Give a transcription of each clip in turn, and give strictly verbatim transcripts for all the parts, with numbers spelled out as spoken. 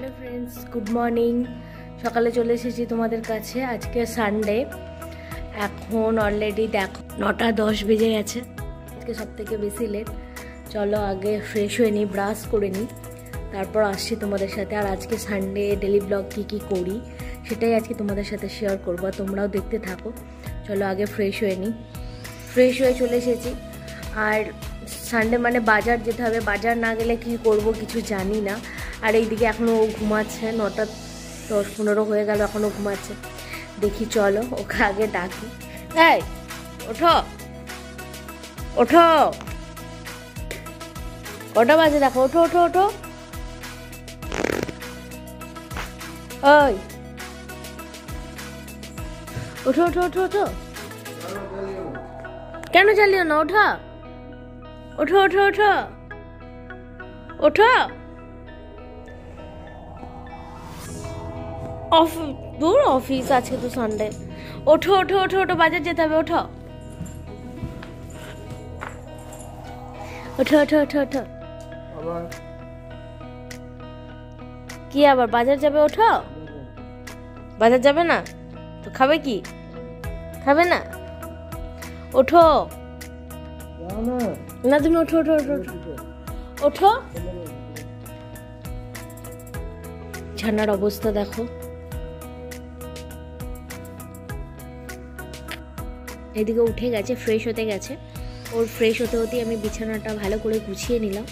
Hello friends good morning सकाले चले एसेছি তোমাদের কাছে আজকে সানডে এখন অলরেডি দেখো নটা দশ বেজে গেছে আজকে সবথেকে বেশি লেট চলো আগে ফ্রেশ হয়ে নি ব্রাশ করে নি তারপর আসছি তোমাদের সাথে আর আজকে সানডে ডেইলি ব্লগ কি কি করি সেটাই আজকে তোমাদের সাথে শেয়ার করব তোমরাও দেখতে থাকো চলো আগে ফ্রেশ হয়ে নি ফ্রেশ হয়ে চলে এসেছি আর সানডে মানে বাজার যেতে হবে বাজার না গেলে কি করব কিছু জানি না আর এইদিকে এখনো ও ঘুমাচ্ছে নটা দশ পনেরো হয়ে গেল এখনো ঘুমাচ্ছে দেখি চলো ওকে আগে ডাকি এই ওঠো ওঠো কটা বাজে দেখো ওঠো ওঠো ওঠো ওই ওঠো ওঠো ওঠো ওঠো কেন চালিও না ওঠা ওঠো ওঠো ওঠো ওঠো দূর অফিস আজকে তো সানডে ওঠো ওঠো ওঠো ওঠো বাজার যেতে হবে ওঠো ওঠো ওঠো ওঠো ওঠো কি আবার বাজার যাবে ওঠো বাজার যাবে না তো খাবে কি খাবে না ওঠো না তুমি ওঠো ওঠো ওঠো ওঠো ঝান্নার অবস্থা দেখো এদিকে উঠে গেছে ফ্রেশ হতে গেছে ওর ফ্রেশ হতে হতেই আমি বিছানাটা ভালো করে গুছিয়ে নিলাম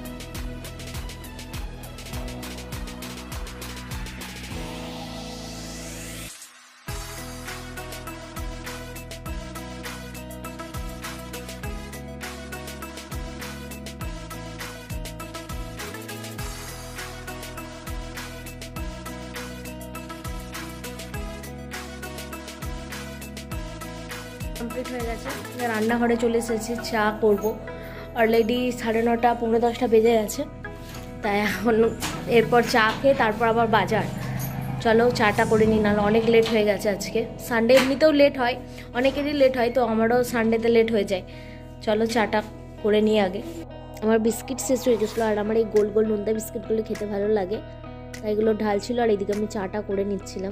কমপ্লিট হয়ে গেছে রান্নাঘরে চলে এসেছি চা করবো অলরেডি সাড়ে নটা পৌনে দশটা বেজে গেছে তাই এখন এরপর চা খেয়ে তারপর আবার বাজার চলো চাটা করে নিই নাহলে অনেক লেট হয়ে গেছে আজকে সানডে এমনিতেও লেট হয় অনেকেরই লেট হয় তো আমারও সানডেতে লেট হয়ে যায় চলো চাটা করে নিই আগে আমার বিস্কিট শেষ হয়ে গেছিলো আর আমার এই গোল গোল নোনতা বিস্কিটগুলো খেতে ভালো লাগে তাই এগুলো ঢালছিল আর এইদিকে আমি চাটা করে নিচ্ছিলাম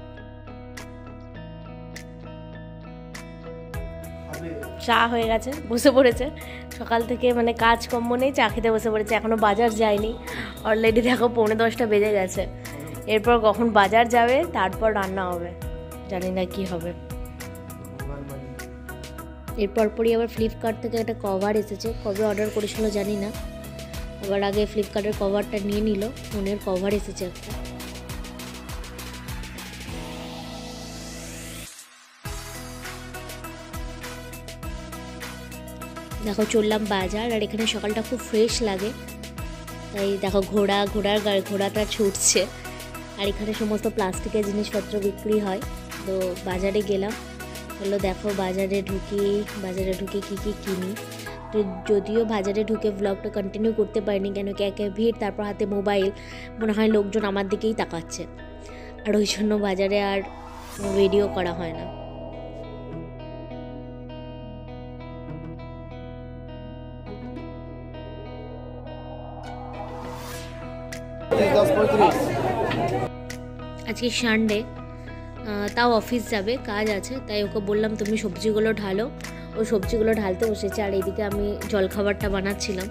চা হয়ে গেছে বসে পড়েছে সকাল থেকে মানে কাজকর্ম নেই চা খেতে বসে পড়েছে এখনও বাজার যায়নি অলরেডি দেখো পৌনে দশটা বেজে গেছে এরপর কখন বাজার যাবে তারপর রান্না হবে জানি না কি হবে এরপর পরই আবার ফ্লিপকার্ট থেকে একটা কভার এসেছে কবে অর্ডার করেছিল জানি না আবার আগে ফ্লিপকার্টের কভারটা নিয়ে নিল ফোনের কভার এসেছে একটা দেখো চললাম বাজার আর এখানে সকালটা খুব ফ্রেশ লাগে তাই দেখো ঘোড়া ঘোড়ার ঘোড়াটা ছুটছে আর এখানে সমস্ত প্লাস্টিকের জিনিসপত্র বিক্রি হয় তো বাজারে গেলাম চলো দেখো বাজারে ঢুকি বাজারে ঢুকে কী কী কিনি তো যদিও বাজারে ঢুকে ব্লগটা কন্টিনিউ করতে পারিনি কেন কি একে ভিড় তারপর হাতে মোবাইল মনে হয় লোকজন আমার দিকেই তাকাচ্ছে আর ওই জন্য বাজারে আর ভিডিও করা হয় না আজকে সানডে তাও অফিস যাবে কাজ আছে তাই ওকে বললাম তুমি সবজিগুলো ঢালো ও সবজিগুলো ঢালতে বসেছে আর এইদিকে আমি জলখাবারটা বানাচ্ছিলাম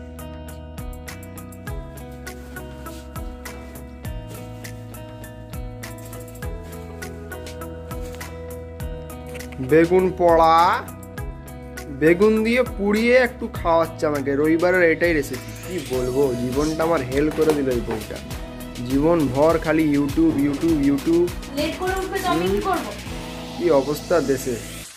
বেগুন পোড়া বেগুন দিয়ে পুড়িয়ে একটু খাওয়াচ্ছে আমাকে রবিবারের এটাই রেসিপি কি বলবো জীবনটা আমার হেল করে দিল এই বউটা জীবন ভর খালি ইউটিউব ইউটিউব ইউটিউব লেট করে উঠবে তো আমি কি করব কি অবস্থা দেশে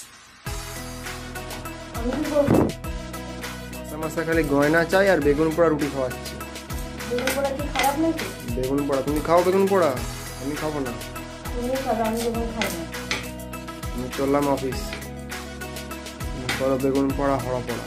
আমি কি করব সমস্যা খালি গয়না চাই আর বেগুন পোড়া রুটি খাওয়াচ্ছে বেগুন পোড়া কি খারাপ নাকি বেগুন পোড়া তুমি খাও বেগুন পোড়া আমি খাবো না তুমি খাও আমি বেগুন খাই না আমি চললাম অফিস করো বেগুন পোড়া হড়া পোড়া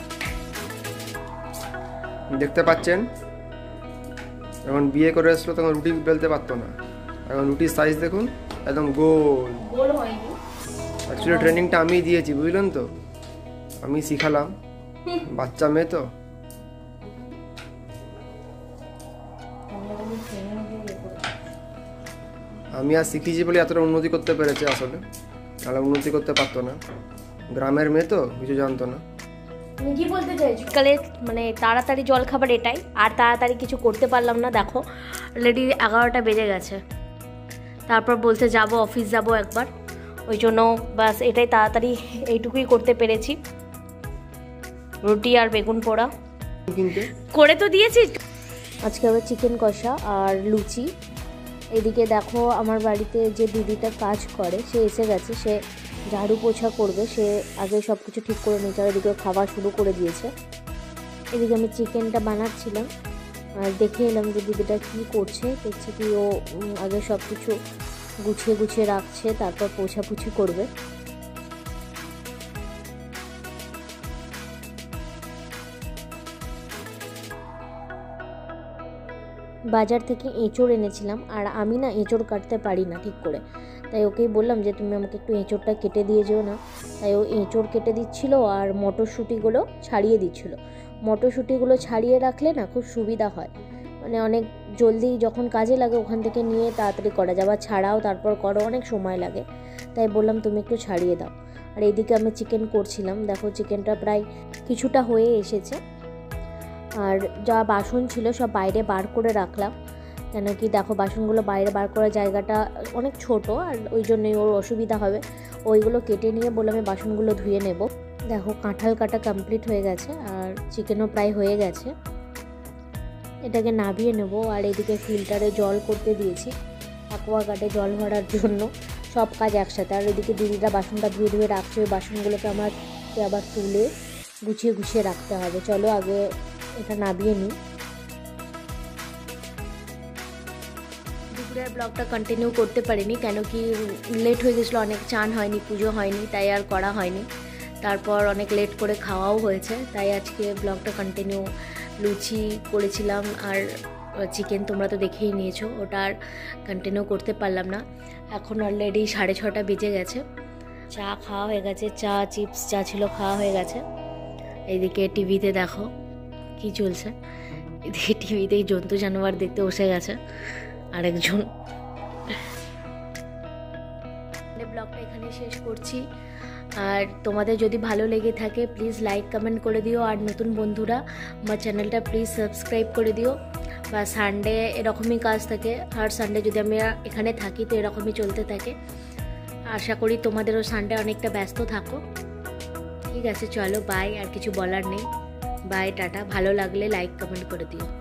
দেখতে পাচ্ছেন যখন বিয়ে করে আসলো তখন রুটি বেলতে পারতো না এখন রুটির সাইজ দেখুন একদম গোল গোল হয়নি অ্যাকচুয়ালি ট্রেনিংটা আমি দিয়েছি বুঝলেন তো আমি শিখালাম বাচ্চা মেয়ে তো আমি আর শিখিয়েছি বলে এতটা উন্নতি করতে পেরেছে, আসলে তাহলে উন্নতি করতে পারতো না। গ্রামের মেয়ে তো কিছু জানতো না। তুমি কি বলতে চাইছো? কালে মানে তাড়াতাড়ি জল খাবার এটাই, আর তাড়াতাড়ি কিছু করতে পারলাম না। দেখো অলরেডি এগারোটা বেজে গেছে, তারপর বলতে যাব অফিস যাব একবার, ওই জন্য বাস এটাই তাড়াতাড়ি এইটুকুই করতে পেরেছি। রুটি আর বেগুন পোড়া কিন্তু করে তো দিয়েছি। আজকে আবার চিকেন কষা আর লুচি। এদিকে দেখো আমার বাড়িতে যে দিদিটা কাজ করে সে এসে গেছে, সে ঝাড়ু পোছা করবে, সে আগে সব কিছু ঠিক করে নিয়েছে আর এদিকে খাওয়া শুরু করে দিয়েছে। এদিকে আমি চিকেনটা বানাচ্ছিলাম আর দেখে এলাম যে দিদিটা কী করছে। দেখছি কি ও আগে সব কিছু গুছিয়ে গুছিয়ে রাখছে, তারপর পোছাপুছি করবে। বাজার থেকে এঁচড় এনেছিলাম, আর আমি না এঁচড় কাটতে পারি না ঠিক করে, তাই ওকেই বললাম যে তুমি আমাকে একটু এঁচড়টা কেটে দিয়ে যেও না। তাই ও এঁচড় কেটে দিচ্ছিলো আর মটরশুঁটিগুলো ছাড়িয়ে দিচ্ছিলো। মটরশুঁটিগুলো ছাড়িয়ে রাখলে না খুব সুবিধা হয়, মানে অনেক জলদি যখন কাজে লাগে ওখান থেকে নিয়ে তাড়াতাড়ি করা যায়, আবার ছাড়াও তারপর করো, অনেক সময় লাগে। তাই বললাম তুমি একটু ছাড়িয়ে দাও। আর এইদিকে আমি চিকেন করছিলাম। দেখো চিকেনটা প্রায় কিছুটা হয়ে এসেছে, আর যা বাসন ছিল সব বাইরে বার করে রাখলাম, কেন কি দেখো বাসনগুলো বাইরে বার করার জায়গাটা অনেক ছোট, আর ওই জন্যই ওর অসুবিধা হবে। ওইগুলো কেটে নিয়ে বললাম আমি বাসনগুলো ধুয়ে নেব। দেখো কাঁঠাল কাটা কমপ্লিট হয়ে গেছে আর চিকেনও প্রায় হয়ে গেছে। এটাকে নামিয়ে নেব। আর এদিকে ফিল্টারে জল করতে দিয়েছি অ্যাকোয়াগার্ডে জল ভরার জন্য, সব কাজ একসাথে। আর এদিকে দিদিরা বাসনটা ধুয়ে ধুয়ে রাখছে, ওই বাসনগুলোকে আমাকে আবার তুলে গুছিয়ে গুছিয়ে রাখতে হবে। চলো আগে এটা নামিয়ে নিই। দুপুরের ব্লগটা কন্টিনিউ করতে পারিনি, কেন কি লেট হয়ে গেছিলো অনেক, চান হয়নি, পুজো হয়নি, তাই আর করা হয়নি। তারপর অনেক লেট করে খাওয়াও হয়েছে, তাই আজকে ব্লগটা কন্টিনিউ। লুচি করেছিলাম আর চিকেন তোমরা তো দেখেই নিয়েছো, ওটা আর কন্টিনিউ করতে পারলাম না। এখন অলরেডি সাড়ে ছটা বেজে গেছে, চা খাওয়া হয়ে গেছে, চা চিপস যা ছিল খাওয়া হয়ে গেছে। এইদিকে টিভিতে দেখো কি চলছে, এদিকে টিভিতেই জন্তু জানোয়ার দেখতে বসে গেছে আরেকজন। ব্লগটা এখানে শেষ করছি, আর তোমাদের যদি ভালো লেগে থাকে প্লিজ লাইক কমেন্ট করে দিও, আর নতুন বন্ধুরা আমার চ্যানেলটা প্লিজ সাবস্ক্রাইব করে দিও। বা সানডে এরকমই কাজ থাকে, আর সানডে যদি আমি এখানে থাকি তো এরকমই চলতে থাকে। আশা করি তোমাদেরও সানডে অনেকটা ব্যস্ত থাকো। ঠিক আছে চলো বাই, আর কিছু বলার নেই, বাই টাটা। ভালো লাগলে লাইক কমেন্ট করে দিও।